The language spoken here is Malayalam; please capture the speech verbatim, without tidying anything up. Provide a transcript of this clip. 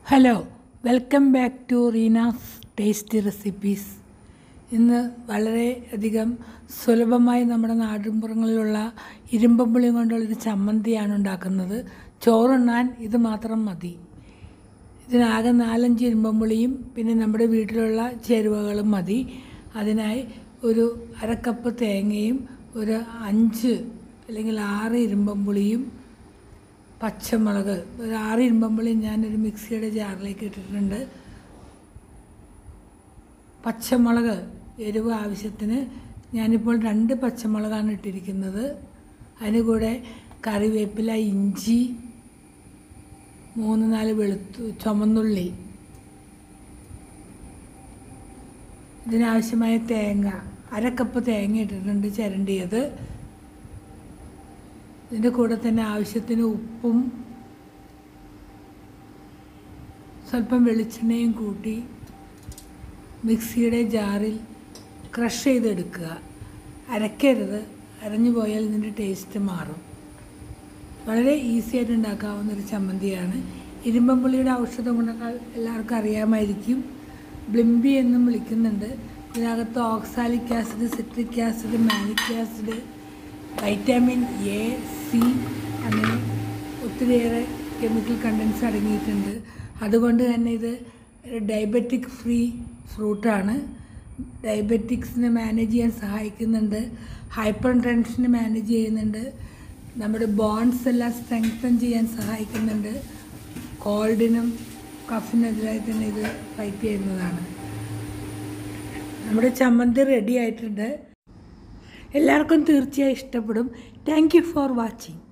Hello, welcome back to Reena's tasty recipes. ഇന്ന് വളരെ അധികം സുലഭമായി നമ്മുടെ നാട്ടിൻപുറങ്ങളിലുള്ള ഇരുമ്പമ്പുളി കൊണ്ടുള്ളൊരു ചമ്മന്തിയാണ് ഉണ്ടാക്കുന്നത്. ചോറുണ്ണാൻ ഇത് മാത്രം മതി. ഇതിനാകെ നാലഞ്ച് ഇരുമ്പമ്പുളിയും പിന്നെ നമ്മുടെ വീട്ടിലുള്ള ചേരുവകളും മതി. അതിനായി ഒരു അരക്കപ്പ് തേങ്ങയും ഒരു അഞ്ച് അല്ലെങ്കിൽ ആറ് ഇരുമ്പമ്പുളിയും പച്ചമുളക് ഒരു ആറ് ഇരുമ്പമ്പുളി ഞാനൊരു മിക്സിയുടെ ജാറിലേക്ക് ഇട്ടിട്ടുണ്ട്. പച്ചമുളക് എരിവ് ആവശ്യത്തിന് ഞാനിപ്പോൾ രണ്ട് പച്ചമുളകാണ് ഇട്ടിരിക്കുന്നത്. അതിന് കൂടെ കറിവേപ്പില, ഇഞ്ചി, മൂന്ന് നാല് വെളുത്തു ചുമന്നുള്ളി, ഇതിനാവശ്യമായ തേങ്ങ അരക്കപ്പ് തേങ്ങ ഇട്ടിട്ടുണ്ട് ചിരണ്ടിയത്. ഇതിൻ്റെ കൂടെ തന്നെ ആവശ്യത്തിന് ഉപ്പും സ്വല്പം വെളിച്ചെണ്ണയും കൂട്ടി മിക്സിയുടെ ജാറിൽ ക്രഷ് ചെയ്തെടുക്കുക. അരക്കരുത്, അരഞ്ഞു പോയാൽ ഇതിൻ്റെ ടേസ്റ്റ് മാറും. വളരെ ഈസി ആയിട്ട് ഉണ്ടാക്കാവുന്നൊരു ചമ്മന്തിയാണ്. ഇരുമ്പമ്പുളിയുടെ ഔഷധ ഗുണങ്ങൾ എല്ലാവർക്കും അറിയാമായിരിക്കും. ബ്ലിംബി എന്നും വിളിക്കുന്നുണ്ട്. ഇതിനകത്ത് oxalic acid, citric acid, malic acid, vitamin A, C അങ്ങനെ ഒത്തിരിയേറെ കെമിക്കൽ കണ്ടൻസ് അടങ്ങിയിട്ടുണ്ട്. അതുകൊണ്ട് തന്നെ ഇത് ഡയബറ്റിക് ഫ്രീ ഫ്രൂട്ടാണ്. ഡയബറ്റിക്സിനെ മാനേജ് ചെയ്യാൻ സഹായിക്കുന്നുണ്ട്. ഹൈപ്പർ ടെൻഷനെ മാനേജ് ചെയ്യുന്നുണ്ട്. നമ്മുടെ ബോൺസ് എല്ലാം സ്ട്രെങ്തൻ ചെയ്യാൻ സഹായിക്കുന്നുണ്ട്. കോൾഡിനും കഫിനെതിരായി തന്നെ ഇത് ഫൈറ്റ് ചെയ്യുന്നതാണ്. നമ്മുടെ ചമ്മന്തി റെഡി ആയിട്ടുണ്ട്. എല്ലാവർക്കും തീർച്ചയായും ഇഷ്ടപ്പെടും. Thank you for watching.